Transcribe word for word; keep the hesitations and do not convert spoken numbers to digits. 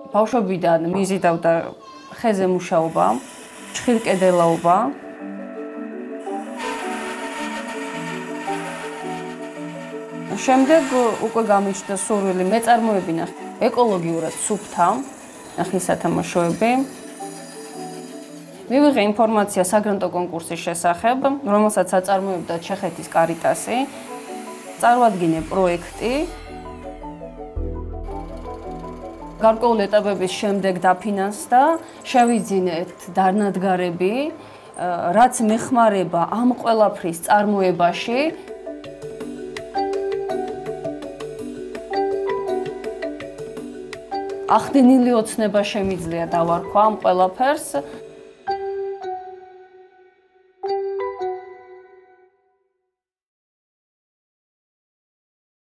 ბავშვობიდან მიზიდავდა ხეზე მუშაობა, ჭხილკედელაობა. შემდეგ უკვე გამიჩნდა სურვილი მეწარმოებინა ეკოლოგიურად სუფთა ხისათამაშოები. მივიღე ინფორმაცია საგრანტო კონკურსის შესახებ, რომელსაც აწარმოებდა ჩეხეთის კარიტასი. წარვადგინე პროექტი. გარკვეული ეტაპების შემდეგ დაფინანსდა, შევიძინეთ დანადგარები, რაც მეხმარება ამ ყველაფრის წარმოებაში. ახდენილი ოცნება შემიძლია დავარქვა ამ ყველაფერს.